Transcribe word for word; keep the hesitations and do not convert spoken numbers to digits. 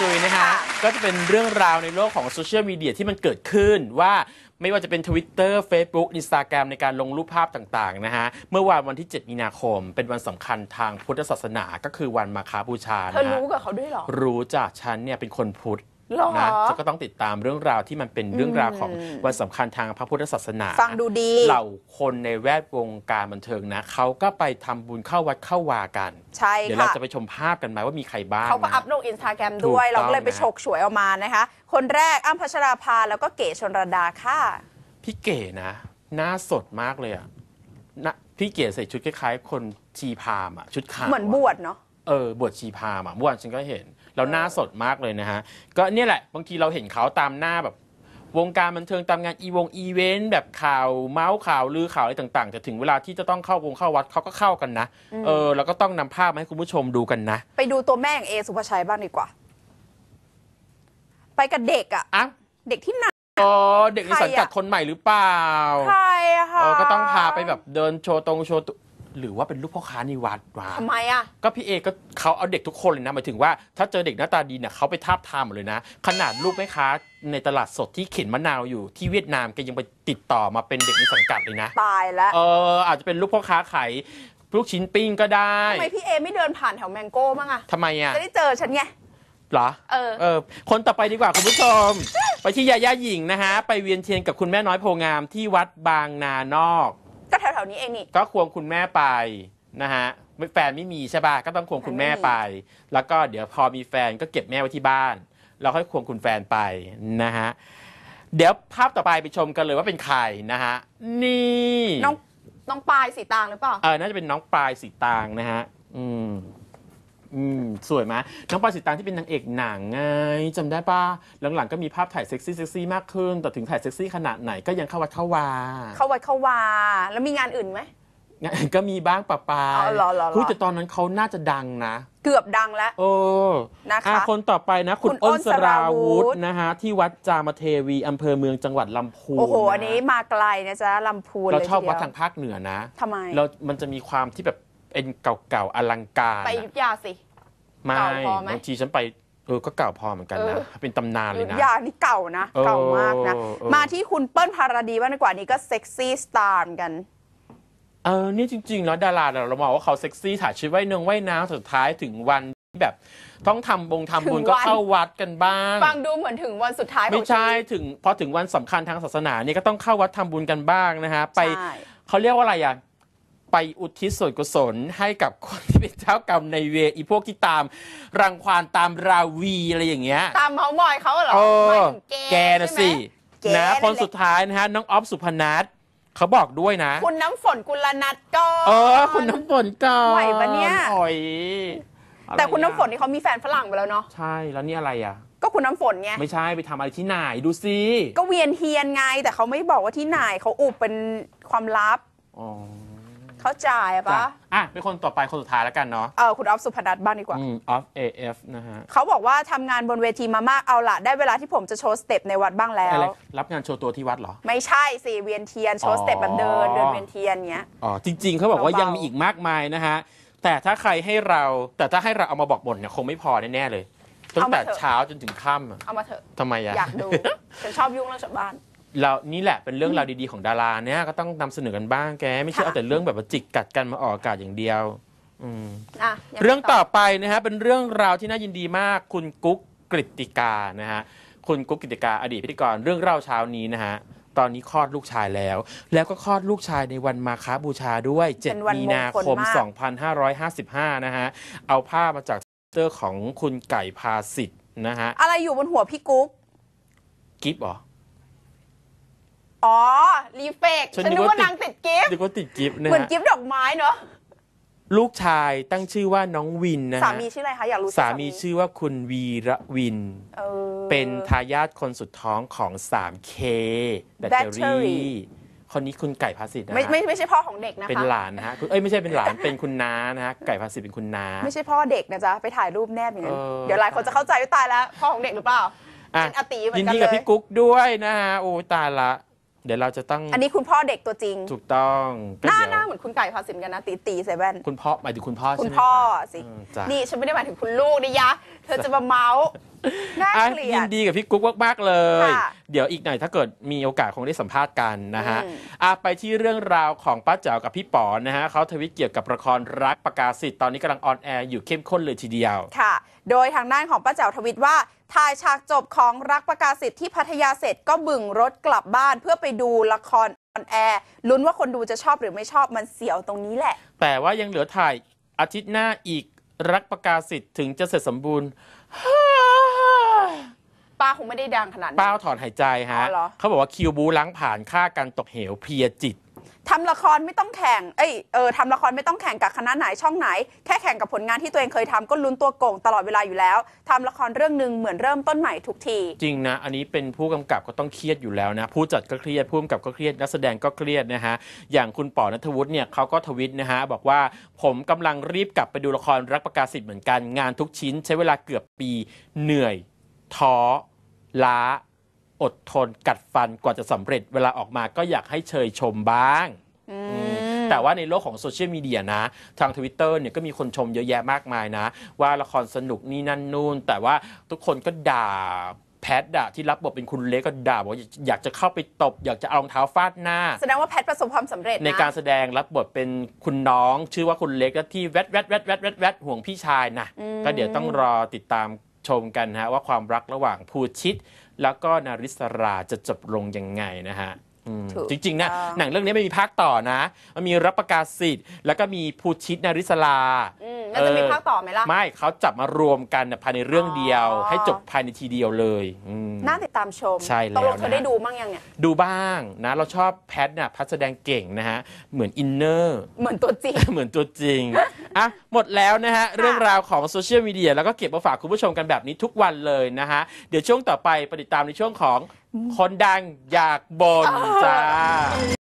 จุยนะฮะก็จะเป็นเรื่องราวในโลกของโซเชียลมีเดียที่มันเกิดขึ้นว่าไม่ว่าจะเป็น Twitter Facebook Instagram ในการลงรูปภาพต่างๆนะฮะเมื่อวานวันที่เจ็ดมีนาคมเป็นวันสำคัญทางพุทธศาสนาก็คือวันมาฆบูชานะฮะเธอรู้กับเขาด้วยหรอรู้จากฉันเนี่ยเป็นคนพุทธนะจะก็ต้องติดตามเรื่องราวที่มันเป็นเรื่องราวของวันสำคัญทางพระพุทธศาสนาฟังดูดีเหล่าคนในแวดวงการบันเทิงนะเขาก็ไปทำบุญเข้าวัดเข้าวากันใช่ค่ะเดี๋ยวเราจะไปชมภาพกันไหมว่ามีใครบ้างเขาก็อัพลงอินสตาแกรมด้วยเราก็เลยไปฉกฉวยออกมานะคะคนแรกอ้ำพัชราภาแล้วก็เก๋ชลดาค่ะพี่เก๋นะหน้าสดมากเลยอ่ะนะพี่เก๋ใส่ชุดคล้ายๆคนชีพามอ่ะชุดขาวเหมือนบวชเนาะเออบวชชีพามอ่ะเมื่อวานฉันก็เห็นแล้วหน้าสดมากเลยนะฮะก็เนี่ยแหละบางทีเราเห็นเขาตามหน้าแบบวงการบันเทิงตามงานอีวงอีเวนต์แบบข่าวเมาส์ข่าวลือข่าวอะไรต่างๆแต่ถึงเวลาที่จะต้องเข้าวงเข้าวัดเขาก็เข้ากันนะเออแล้วก็ต้องนำภาพมาให้คุณผู้ชมดูกันนะไปดูตัวแม่อย่างเอสุภาชัยบ้างดีกว่าไปกับเด็กอ่ะอ่ะเด็กที่ไหนอ๋อเด็กในสังกัดคนใหม่หรือเปล่าใครอะคะก็ต้องพาไปแบบเดินโชว์ตรงโชว์หรือว่าเป็นลูกพ่อค้าในวัดวะทำไมอ่ะก็พี่เอก็เขาเอาเด็กทุกคนเลยนะหมายถึงว่าถ้าเจอเด็กหน้าตาดีเนี่ยเขาไปทาบทามหมดเลยนะขนาดลูกแม่ค้าในตลาดสดที่เข็นมะนาวอยู่ที่เวียดนามแกยังไปติดต่อมาเป็นเด็กในสังกัดเลยนะตายแล้วเอออาจจะเป็นลูกพ่อค้าขายลูกชิ้นปิ้งก็ได้ทำไมพี่เอไม่เดินผ่านแถวแมงโก้บ้างอะทำไมอะจะได้เจอฉันไงเหรอเออเออคนต่อไปดีกว่าคุณผู้ชม ไปที่ยาย่าหญิงนะฮะไปเวียนเทียนกับคุณแม่น้อยโพงามที่วัดบางนานอกก็แถวๆนี้เองนี่ก็ควงคุณแม่ไปนะฮะแฟนไม่มีใช่ป่ะก็ต้องควงคุณแม่ไปแล้วก็เดี๋ยวพอมีแฟนก็เก็บแม่ไว้ที่บ้านแล้วค่อยควงคุณแฟนไปนะฮะเดี๋ยวภาพต่อไปไปชมกันเลยว่าเป็นใครนะฮะนี่น้องน้องปลายสีตางหรือเปล่าเออน่าจะเป็นน้องปลายสีตางนะฮะอืมอืมสวยไหมน้องปลายสีตางที่เป็นนางเอกหนังไงจำได้ป่ะหลังๆก็มีภาพถ่ายเซ็กซี่เซ็กซี่มากขึ้นแต่ถึงถ่ายเซ็กซี่ขนาดไหนก็ยังเข้าวัดเข้าวาเข้าวัดเข้าวาแล้วมีงานอื่นไหมก็มีบ้างปะปาอ๋อเหรอเหรอแต่ตอนนั้นเขาน่าจะดังนะเกือบดังแล้วโอ้นะคะคนต่อไปนะคุณอ้นสราวุธนะฮะที่วัดจามเทวีอำเภอเมืองจังหวัดลำพูนโอ้โหอันนี้มาไกลนะจ๊ะลำพูนเราชอบวัดทางภาคเหนือนะทำไมเรามันจะมีความที่แบบเป็นเก่าๆอลังการไปอยุธยาสิไม่บางทีฉันไปเออก็เก่าพอเหมือนกันนะเป็นตำนานเลยนะอยุธยานี่เก่านะเก่ามากนะมาที่คุณเปิ้ลภารดีว่างดีกว่านี้ก็เซ็กซี่สตาร์กันเออนี่จริงๆแล้วดาราเรามองว่าเขาเซ็กซี่ถ่ายชุดว่ายนงว่ายน้ำสุดท้ายถึงวันที่แบบต้องทำบงทำบุญก็เข้าวัดกันบ้างฟังดูเหมือนถึงวันสุดท้ายไม่ใช่ถึงพอถึงวันสำคัญทางศาสนานี่ก็ต้องเข้าวัดทำบุญกันบ้างนะฮะไปเขาเรียกว่าอะไรอ่ะไปอุทิศส่วนกุศลให้กับคนที่เป็นเจ้ากรรมในเวรอีพวกที่ตามรังควานตามราวีอะไรอย่างเงี้ยตามเมาส์มอยเขาเหรอแกนะสินะคนสุดท้ายนะฮะน้องออฟสุพนัทเขาบอกด้วยนะคุณน้ำฝนกุลนัทก็เออคุณน้ำฝนก่อนไหวปะเนี่ยโอ้ยแต่คุณน้ำฝนนี่เขามีแฟนฝรั่งไปแล้วเนาะใช่แล้วนี่อะไรอ่ะก็คุณน้ำฝนไงไม่ใช่ไปทำอะไรที่ไหนดูซิก็เวียนเทียนไงแต่เขาไม่บอกว่าที่ไหนเขาอุบเป็นความลับอ๋อเขาจ่ายปะอ่ะเป็นคนต่อไปคนสุดท้ายแล้วกันเนาะเออคุณออฟสุพนัทบ้างดีกว่าอืมออฟเอฟนะฮะเขาบอกว่าทำงานบนเวทีมามากเอาละได้เวลาที่ผมจะโชว์สเต็ปในวัดบ้างแล้วรับงานโชว์ตัวที่วัดเหรอไม่ใช่สิเวียนเทียนโชว์สเต็ปแบบเดินเดินเวียนเทียนเงี้ยอ๋อจริงๆเขาบอกว่ายังมีอีกมากมายนะฮะแต่ถ้าใครให้เราแต่ถ้าให้เราเอามาบอกบทเนี่ยคงไม่พอแน่ๆเลยตั้งแต่เช้าจนถึงค่ำเอามาเถอะทำไมอะอยากดูฉันชอบยุ่งเรื่องชาวบ้านเรานี่แหละเป็นเรื่องราวดีๆของดาราเนี่ยก็ต้องนำเสนอกันบ้างแกไม่ใช่เอาแต่เรื่องแบบว่าจิกกัดกันมาออกอากาศอย่างเดียวเรื่องต่อไปนะฮะเป็นเรื่องราวที่น่ายินดีมากคุณกุ๊กกฤติกานะฮะคุณกุ๊กกฤติกาอดีตพิธีกรเรื่องเล่าเช้านี้นะฮะตอนนี้คลอดลูกชายแล้วแล้วก็คลอดลูกชายในวันมาฆบูชาด้วยเจ็ดมีนาคมสองพันห้าร้อยห้าสิบห้านะฮะเอาภาพมาจากเตอร์ของคุณไก่พาสิทธิ์นะฮะอะไรอยู่บนหัวพี่กุ๊กกิฟต์เหรออ๋อรีเฟกฉันนึกว่านางติดกิฟต์นึกว่าติดกิฟต์นะเหมือนกิฟต์ดอกไม้เนอะลูกชายตั้งชื่อว่าน้องวินนะฮะสามีชื่ออะไรคะอยากรู้สามีชื่อว่าคุณวีระวินเป็นทายาทคนสุดท้องของ ทรี เค แบตเตอรี่คนนี้คุณไก่ภาสิทธิ์นะไม่ไม่ไม่ใช่พ่อของเด็กนะคะเป็นหลานนะฮะเอ้ยไม่ใช่เป็นหลานเป็นคุณน้านะฮะไก่ภาสิทธิ์เป็นคุณน้าไม่ใช่พ่อเด็กนะจ๊ะไปถ่ายรูปแนบอย่างนั้นเดี๋ยวหลายคนจะเข้าใจว่าตายแล้วพ่อของเด็กหรือเปล่ายินดีกับพี่กุ๊กด้วยนะฮะโอ้ตายละเดี๋ยวเราจะต้องอันนี้คุณพ่อเด็กตัวจริงถูกต้องหน้าหน้าเหมือนคุณไก่พาสินกันนะตีตีใส่แว่นคุณพ่อหมายถึงคุณพ่อใช่ไหมคุณพ่อสินี่ฉันไม่ได้หมายถึงคุณลูกนี่ยะเธอจะมาเมาส์น่าเกลียดยินดีกับพี่กุ๊กมากๆเลยเดี๋ยวอีกหน่อยถ้าเกิดมีโอกาสคงได้สัมภาษณ์กันนะฮะอ่ะไปที่เรื่องราวของป้าแจ๋วกับพี่ป๋อนะฮะเขาทวิตเกี่ยวกับละครรักประกาศสิทธิ์ตอนนี้กำลังออนแอร์อยู่เข้มข้นเลยทีเดียวค่ะโดยทางด้านของป้าแจ๋วทวิตว่าถ่ายฉากจบของรักประกาศสิทธิ์ที่พัทยาเสร็จก็บึ่งรถกลับบ้านเพื่อไปดูละครออนแอร์ลุ้นว่าคนดูจะชอบหรือไม่ชอบมันเสียวตรงนี้แหละแต่ว่ายังเหลือถ่ายอาทิตย์หน้าอีกรักประกาศสิทธิ์ถึงจะเสร็จสมบูรณ์ป้าคงไม่ได้ดังขนาดนี้ป้าถอนหายใจฮะเขาบอกว่าคิวบูล้างผ่านฆ่ากันตกเหวเพียจิตทำละครไม่ต้องแข่งเอ้ยเออทำละครไม่ต้องแข่งกับคณะไหนช่องไหนแค่แข่งกับผลงานที่ตัวเองเคยทำก็ลุ้นตัวโก่งตลอดเวลาอยู่แล้วทำละครเรื่องหนึ่งเหมือนเริ่มต้นใหม่ทุกทีจริงนะอันนี้เป็นผู้กำกับก็ต้องเครียดอยู่แล้วนะผู้จัดก็เครียดผู้กำกับก็เครียดนักแสดงก็เครียดนะฮะอย่างคุณป๋อณัฐวุฒิเนี่ยเขาก็ทวิตนะฮะบอกว่าผมกำลังรีบกลับไปดูละครรักประกาศสิทธิ์เหมือนกันงานทุกชิ้นใช้เวลาเกือบปีเหนื่อยท้อล้าอดทนกัดฟันกว่าจะสำเร็จเวลาออกมาก็อยากให้เชยชมบ้างแต่ว่าในโลกของโซเชียลมีเดียนะทาง Twitter เนี่ยก็มีคนชมเยอะแยะมากมายนะว่าละครสนุกนี่นั่นนู่นแต่ว่าทุกคนก็ด่าแพทด่าที่รับบทเป็นคุณเล็กก็ด่าบอกอยากจะเข้าไปตบอยากจะเอารองเท้าฟาดหน้าแสดงว่าแพทประสบความสำเร็จในการแสดงรับบทเป็นคุณน้องชื่อว่าคุณเล็กที่แวดแวดแวดแวดแวดแวดห่วงพี่ชายนะก็เดี๋ยวต้องรอติดตามชมกันฮะว่าความรักระหว่างภูชิตแล้วก็นาริศราจะจบลงยังไงนะฮะจริงๆนะหนังเรื่องนี้ไม่มีภาคต่อนะมันมีรับประกาศสิทธิ์แล้วก็มีภูชิตนาริศราแล้วจะมีภาคต่อไหมล่ะไม่เขาจับมารวมกันภายในเรื่องเดียวให้จบภายในทีเดียวเลยน่าติดตามชมใช่แล้วนะเธอได้ดูบ้างยังเนี่ยดูบ้างนะเราชอบแพทเนี่ยพัฒแสดงเก่งนะฮะเหมือนอินเนอร์เหมือนตัวจริงเหมือนตัวจริงอ่ะหมดแล้วนะฮะเรื่องราวของโซเชียลมีเดียแล้วก็เก็บมาฝากคุณผู้ชมกันแบบนี้ทุกวันเลยนะฮะเดี๋ยวช่วงต่อไปไปติดตามในช่วงของคนดังอยากบ่นจ้า